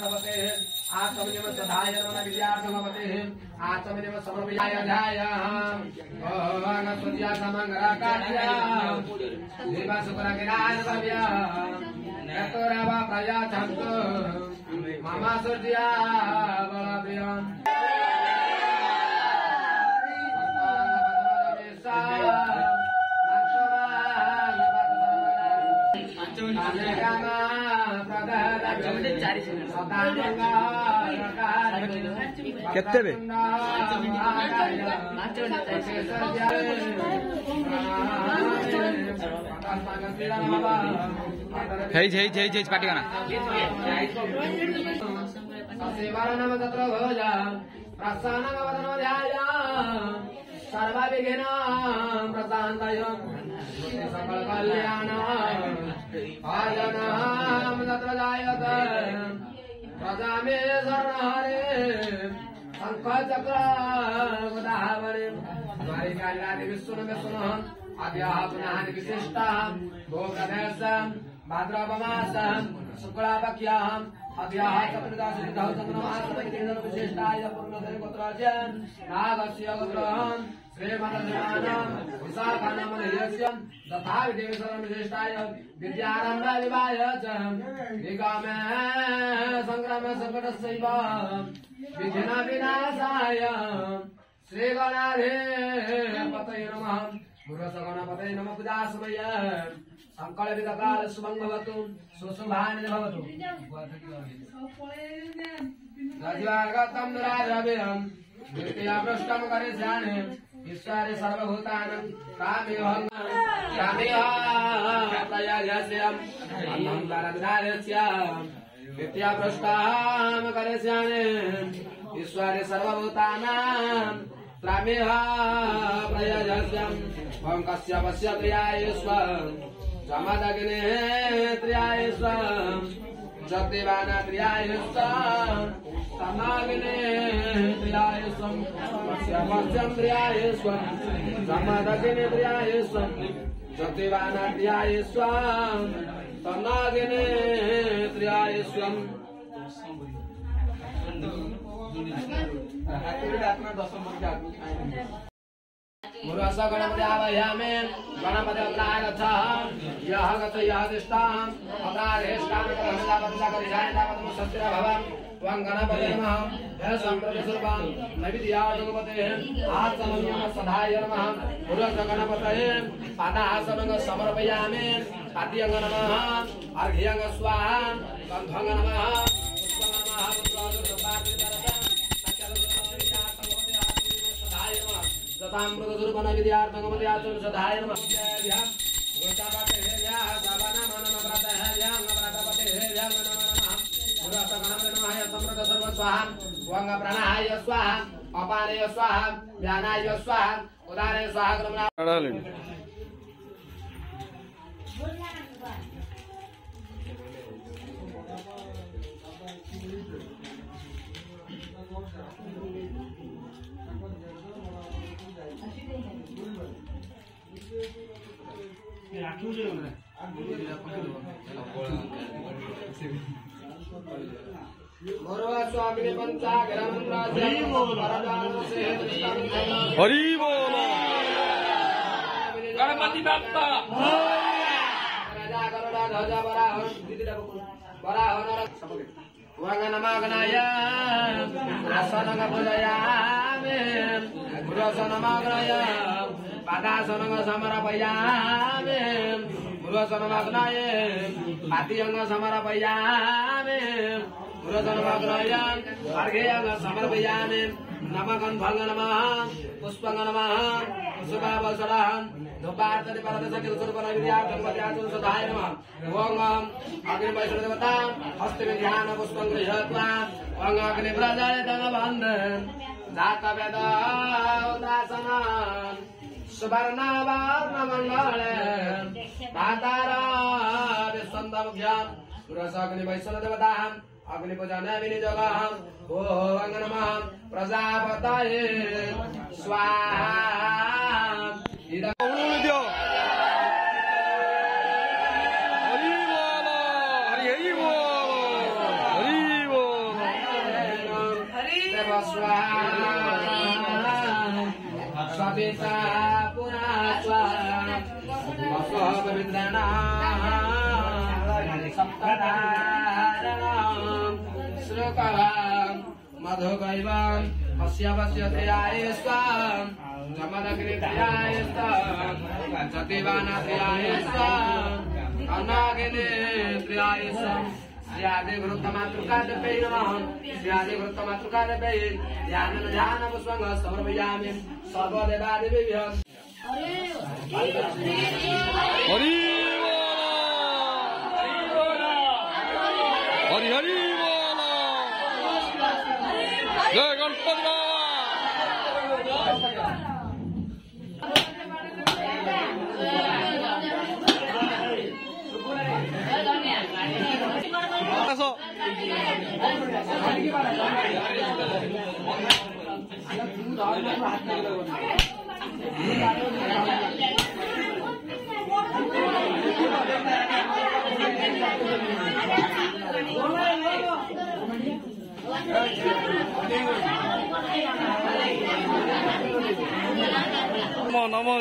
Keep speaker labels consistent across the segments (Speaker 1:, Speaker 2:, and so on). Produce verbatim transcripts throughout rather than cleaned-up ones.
Speaker 1: पार्थवते आत्मनिम सदाय नमः विद्यार्थमवते आत्मनिम समर्पयाय ध्यायाम ओम सूर्या समंगलाकार्या देवा शुक्राग्राय भव्या नतोरावा प्रयाथंतो मम सूर्या बलव्यम
Speaker 2: केते रे हेई हेई हेई हेई पाटी गाना
Speaker 1: सेवानम तत्र भोजा प्रसन्नं वदनो ध्याया सर्वविघ्न प्रशान्तय सकल कल्याण आयनाम तत्र जायत प्रजा मे शरणहरे शंख चक्र गदावरे द्वारिकायादि विष्णु विष्णु आद्याः पुनः विशिष्टाः भोगदेशं भाद्रपमासं शुक्लापक्षाम् अद्याः चतुर्दशतिथौ चन्द्रमासं विशिष्टाय पूर्णस्य गोत्रस्य नागस्य गोत्रम् श्रीमन्नाम विशाखानाम नियस्य तथा विदेशं विशिष्टाय विद्यारम्भ विवाह च निगमे संग्राम संकटस्यैव विघ्न विनाशाय श्रीगणाधिपतये नमः गुरुसगणपतये नमः पूजासमय संकल्पितकाल शुभं भवतु सुशुभानि भवतु राजवागतं राजवेयं द्वितीया पृष्ठं करिष्यामि ईश्वरे सर्वभूतानां कामेहं कामेहं प्रयास्यम् अन्नं कारणास्य द्वितीया पृष्ठं करिष्यामि ईश्वरे सर्वभूतानां कामेहं प्रयास्यम् ओम कश्यपस्य त्रियायस्वं जमदग्ने त्रियायस्वं जतिवाना त्रियायस्वं तमाग्ने त्रियायस्वं कश्यपस्यं त्रियायस्वं जमदग्ने त्रियायस्वं जतिवाना त्रियायस्वं तमाग्ने त्रियायस्वं मुरस गणपति आवाहयामि गणपति अग्रागच्छः यः गच्छ यः तिष्ठः अग्राहेष्टां ग्रहणदापतिसा करिष्यामि तावत् सत्य भवं त्वं गणपते नमः हे सम्प्रतिस्वरूपं नैवेद्यागमते आत्मनियम सदाय नमः मुरस गणपतये पादासनं समर्पयामि पाद्यं नमः अर्घ्यं स्वाहा गन्धं नमः ताम्रदुर्बन विद्यार्थंगमते आचरण सदाय नमः गोतापते हेया सावना मनम व्रत हेया व्रतपते हेया नमः नमः पुरत गणपते नमः समृद्ध सर्व स्वाहा वंग प्राणाय स्वाहा अपानय स्वाहा ज्ञानाय स्वाहा उदारय स्वाहा क्रमना स्वामी पंचाग्रम
Speaker 2: हरि बोल गणपति बाप्पा
Speaker 1: वंगनमागनाय आसनं पूजयामि गुरुसनमागनाय पादासनं समर्पयामि गुरुसनमागनाय पाद्यं समर्पयामि गुरुसनमागनाय अर्घ्यं समर्पयामि नमः गन्धं नमः पुष्पं नमः शुभावसरः धूपार्चने परदशके सुरपन विद्यार्थं वद्याचुं सदाय नमः ओम अग्निवैष्णवदेवता हस्ते में ध्यान पुष्पं गृह्त्वा ओम अग्निप्रज्वलितं वन्दे जातवेदोदासनं सुवर्णवर्णमण्डले मातारा विश्वन्दमुख्यं पुरसग्निवैष्णवदेवता अग्निपूजने विनियोगम् ओम नमः प्रजापतये स्वाहा
Speaker 2: हरि बोल हरि बोल हरि बोल
Speaker 1: स्वाहा सविता पुरा स्वाहा वसवविद्रणा सप्तधारणं श्लोकं मधुकैवं अस्यवस्यत्याय स्वां जमदग्नित्याय स्वां जतिवानात्याय स्वां अनागिनेत्याय स्वां श्रीयादि वृत्तमातृकादपै नमः श्रीयादि वृत्तमातृकादपै ध्यानं ध्यानं स्वं समर्पयामि सर्वदेवादिभ्यः
Speaker 2: हरि हरि हरि बोलो जय गणपति नमो नमो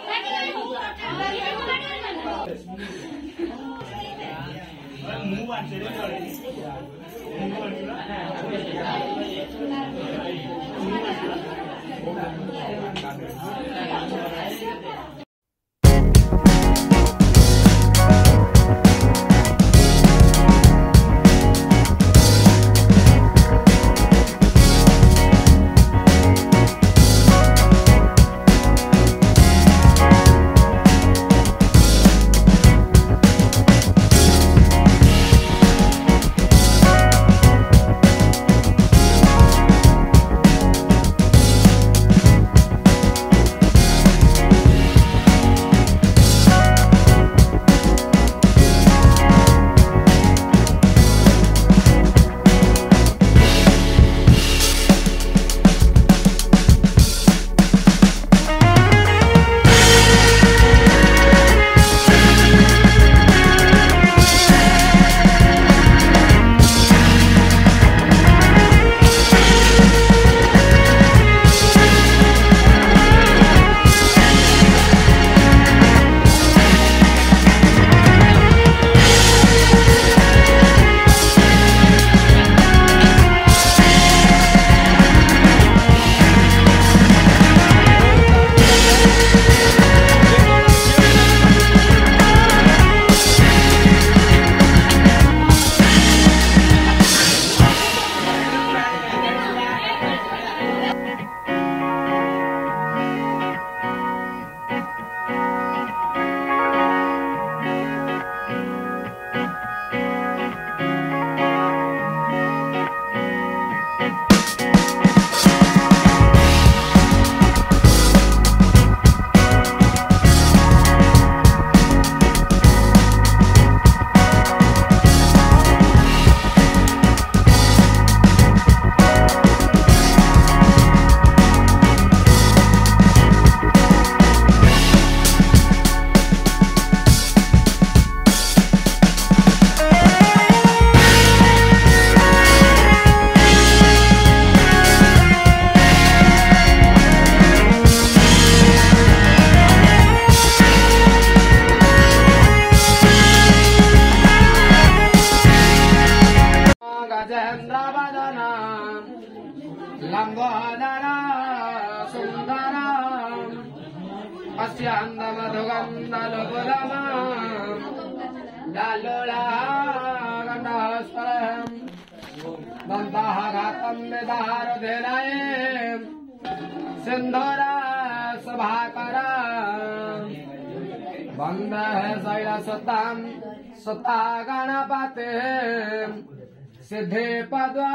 Speaker 1: लंबोदरा सुंदरा अस्यांदमधुगंधलकुलमा डालोला गंधस्परम दंताः घातं विदारधेनाय सिंधुरा सभाकरा वन्दे शैलसुतां सुता गणपतिं सिद्धि पद्वा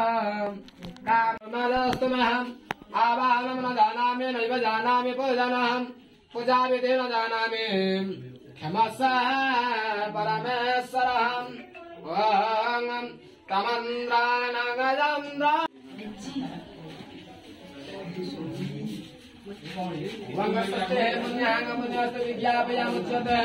Speaker 1: काममस्तुमहम् आवाहनं न जानामि नैव जानामि पूजनम् पूजाविधिं न जानामि क्षमस्व परमेश्वरम् ॐ तमन्द्रानगजन्द्र वंगसते पुण्याङ्ग पुण्यस्तु विज्ञापयामुच्यते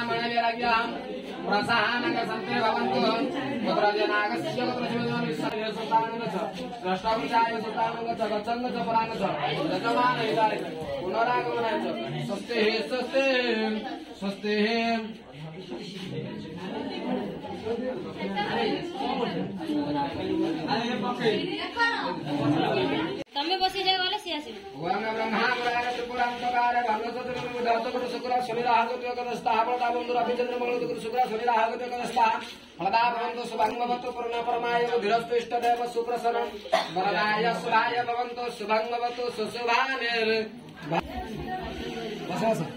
Speaker 1: भोगामणविरज्ञाम् प्रसानक सन्ते भवन्तु पुत्रजनागस्य पुत्रशिवजनस्य सतानंग च राष्ट्रविचार सतानंग च गच्छंग च परांग च यजमान हिताय पुनरागमनाय च स्वस्ति स्वस्ति स्वस्ति
Speaker 3: तमे बसी जाय वाले सी आसी
Speaker 1: वंग ब्रह्मा पुराण त्रिपुरांतकार भंगसुत्र विधातुर शुक्र शनिराहगत योगदस्ता फलदा बंधुर अभिचंद्र मंगलदुर शुक्र शनिराहगत योगदस्ता फलदा भवन्तु शुभंगवतु पूर्ण परमाय धीरस्तु इष्टदेव सुप्रसन्न वरदाय शुभाय भवन्तु शुभंगवतु सुशुभानिर् बस बस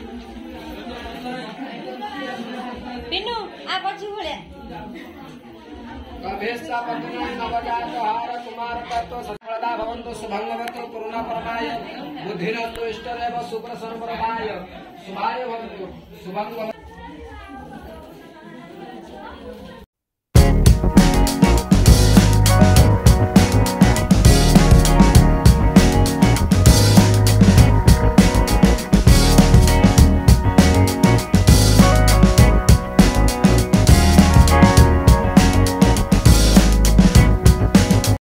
Speaker 3: पिन्नु आ पछु भले
Speaker 1: गर्भेस्सा पत्नी नवजात हार कुमार तत्व सफलता भवन्तु शुभंगवतु पूर्ण परमाय बुद्धिरस्तु इष्टदेव सुप्रसन्न परमाय शुभाय भवन्तु शुभंगवतु